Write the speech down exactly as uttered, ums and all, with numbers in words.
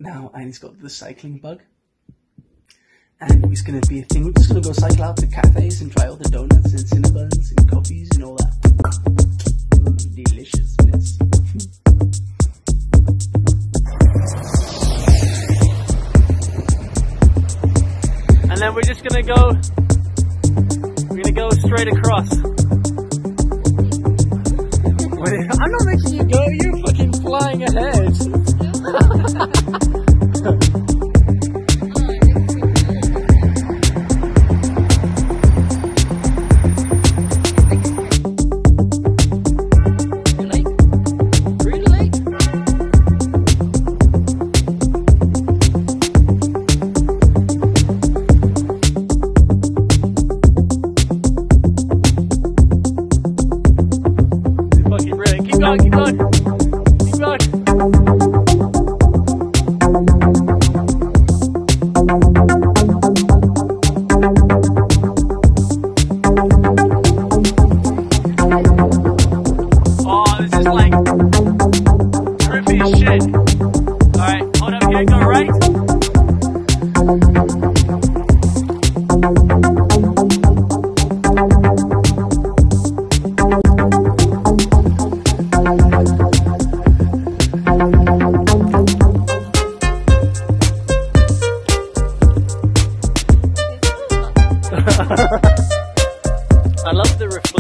now, and he's got the cycling bug. And it's going to be a thing. We're just going to go cycle out to cafes and try all the donuts and Cinnabons and coffees and all that. Deliciousness. And then we're just going to go, we're going to go straight across. Wait, I'm not making you go, you're fucking flying ahead. Keep going, keep going, keep going. Oh, this is like trippy as shit. Alright, hold up here, go right. I love the reflection.